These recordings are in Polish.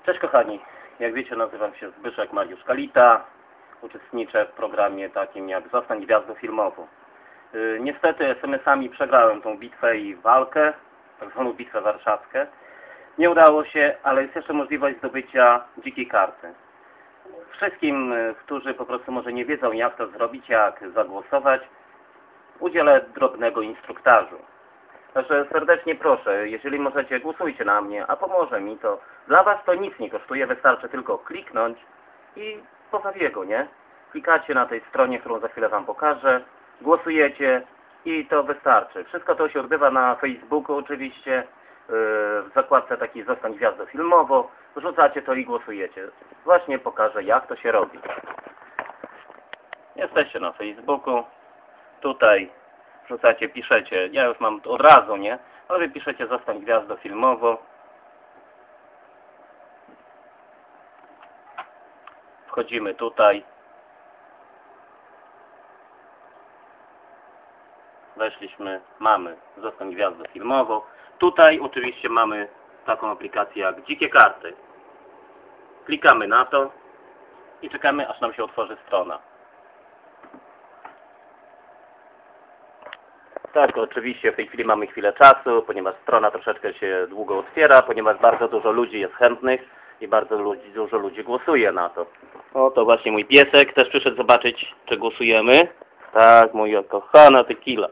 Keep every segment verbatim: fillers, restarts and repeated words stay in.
Cześć kochani, jak wiecie, nazywam się Zbyszek Mariusz Kalita. Uczestniczę w programie takim jak Zostań Gwiazdą Filmową. Yy, niestety es em esami przegrałem tą bitwę i walkę, tak zwaną bitwę warszawską. Nie udało się, ale jest jeszcze możliwość zdobycia dzikiej karty. Wszystkim, którzy po prostu może nie wiedzą, jak to zrobić, jak zagłosować, udzielę drobnego instruktażu. Także serdecznie proszę, jeżeli możecie, głosujcie na mnie, a pomoże mi to. Dla was to nic nie kosztuje, wystarczy tylko kliknąć i pozawiego, nie? Klikacie na tej stronie, którą za chwilę wam pokażę, głosujecie i to wystarczy. Wszystko to się odbywa na Facebooku oczywiście, w zakładce takiej Zostań Gwiazdą Filmową, wrzucacie to i głosujecie. Właśnie pokażę, jak to się robi. Jesteście na Facebooku, tutaj wrzucacie, piszecie, ja już mam od razu, nie? Ale wy piszecie Zostań Gwiazdą Filmową. Wchodzimy tutaj. Weszliśmy, mamy Zostań Gwiazdą Filmową. Tutaj oczywiście mamy taką aplikację jak Dzikie Karty. Klikamy na to i czekamy, aż nam się otworzy strona. Tak, oczywiście w tej chwili mamy chwilę czasu, ponieważ strona troszeczkę się długo otwiera, ponieważ bardzo dużo ludzi jest chętnych i bardzo ludzi, dużo ludzi głosuje na to. O, to właśnie mój piesek też przyszedł zobaczyć, czy głosujemy. Tak, moja kochana tequila.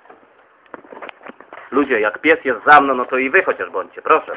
Ludzie, jak pies jest za mną, no to i wy chociaż bądźcie, proszę.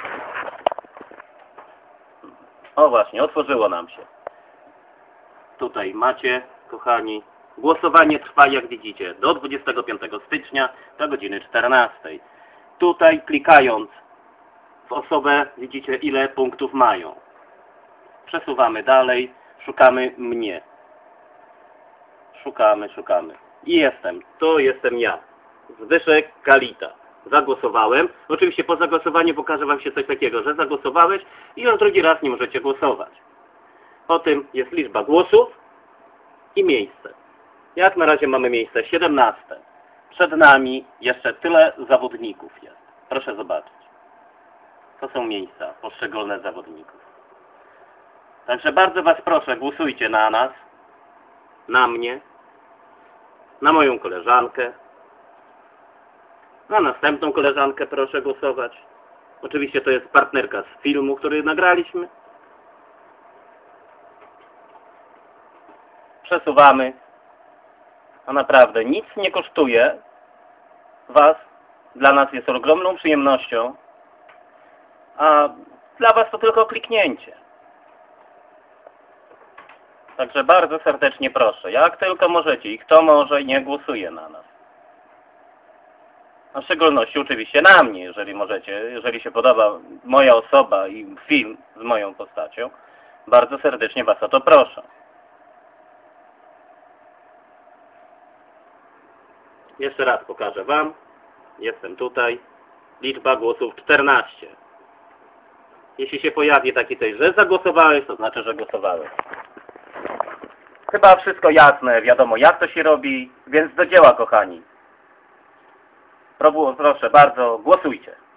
O właśnie, otworzyło nam się. Tutaj macie, kochani, głosowanie trwa, jak widzicie, do dwudziestego piątego stycznia do godziny czternastej. Tutaj klikając w osobę widzicie, ile punktów mają. Przesuwamy dalej, szukamy mnie. Szukamy, szukamy. I jestem, to jestem ja, Zbyszek Kalita. Zagłosowałem. Oczywiście po zagłosowaniu pokażę wam się coś takiego, że zagłosowałeś i już drugi raz nie możecie głosować. Po tym jest liczba głosów i miejsce. Jak na razie mamy miejsce siedemnaste. Przed nami jeszcze tyle zawodników jest. Proszę zobaczyć. To są miejsca poszczególne zawodników. Także bardzo was proszę, głosujcie na nas, na mnie, na moją koleżankę, na następną koleżankę proszę głosować. Oczywiście to jest partnerka z filmu, który nagraliśmy. Przesuwamy. A naprawdę nic nie kosztuje was. Dla nas jest ogromną przyjemnością. A dla was to tylko kliknięcie. Także bardzo serdecznie proszę, jak tylko możecie i kto może, nie głosuje na nas. A w szczególności oczywiście na mnie, jeżeli możecie, jeżeli się podoba moja osoba i film z moją postacią, bardzo serdecznie was o to proszę. Jeszcze raz pokażę wam. Jestem tutaj. Liczba głosów czternaście. Jeśli się pojawi taki coś, że zagłosowałeś, to znaczy, że głosowałeś. Chyba wszystko jasne, wiadomo jak to się robi, więc do dzieła, kochani. Proszę bardzo, głosujcie.